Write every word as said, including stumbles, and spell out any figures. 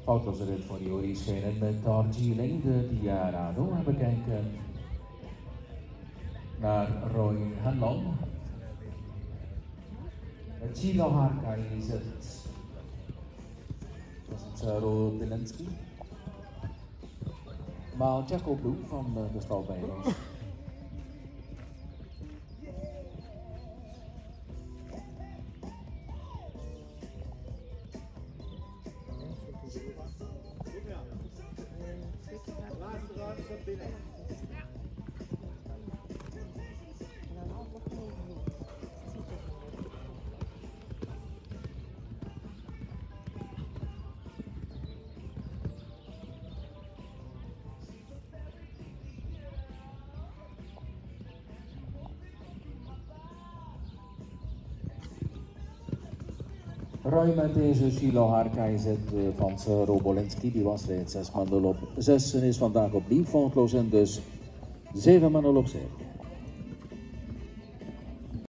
Foutloze rit voor Joris Schenen met Darjeeling, de Diarano. En we kijken naar Roy Hanlon. Met Chilo Harkai is het. Dat is het Ro Bilenski. Maar Jacob Bloem van de stal bij ons. Laatste ruimte van binnen. Roy met deze Chilo Harkai zit van Robolinski, die was reeds zes man op zes en is vandaag opnieuw foutloos en dus zeven man op zeven.